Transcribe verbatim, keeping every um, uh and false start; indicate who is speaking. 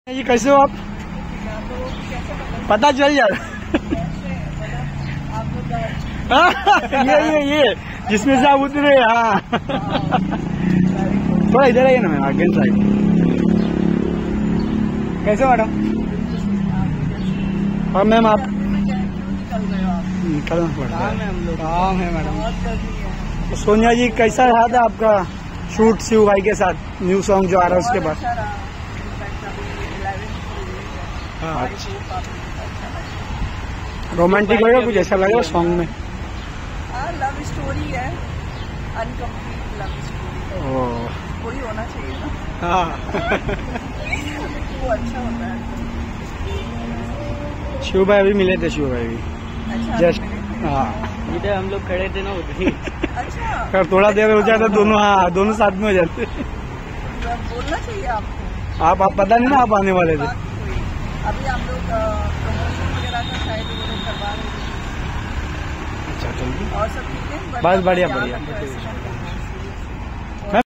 Speaker 1: जी कैसे हो आप? पता चल जाए ये ये ये जिसमें से आप उतरे। हाँ थोड़ा इधर आइए ना मैम, आगे साइड। कैसे मैडम? और मैम आप निकलना पड़ रहा है, काम है मैडम। सोनिया जी कैसा रहा था आपका शूट शिव भाई के साथ, न्यू सॉन्ग जो आ रहा है उसके बाद? रोमांटिक लगा, कुछ ऐसा लगा सॉन्ग में?
Speaker 2: लव स्टोरी है, अनकम्प्लीट लव स्टोरी।
Speaker 1: ओह
Speaker 2: वही होना चाहिए ना।
Speaker 1: हाँ
Speaker 2: वो अच्छा होता है।
Speaker 1: शिव भाई अभी मिले थे, शिव भाई भी
Speaker 2: अच्छा
Speaker 1: जस्ट। हाँ
Speaker 3: इधर हम लोग खड़े थे ना उधर।
Speaker 2: अच्छा
Speaker 1: अगर थोड़ा देर हो जाता दोनों, हाँ दोनों साथ में हो जाते।
Speaker 2: बोलना चाहिए आपको।
Speaker 1: आप आप पता नहीं ना आप आने वाले थे।
Speaker 2: बात कोई अभी हम लोग प्रमोशन वगैरह का शायद वो लोग करवा रहे हैं।
Speaker 1: अच्छा चलिए,
Speaker 2: और सब ठीक है?
Speaker 1: बस बढ़िया
Speaker 2: ध्यान
Speaker 1: बढ़िया।
Speaker 2: रखो ऐसे।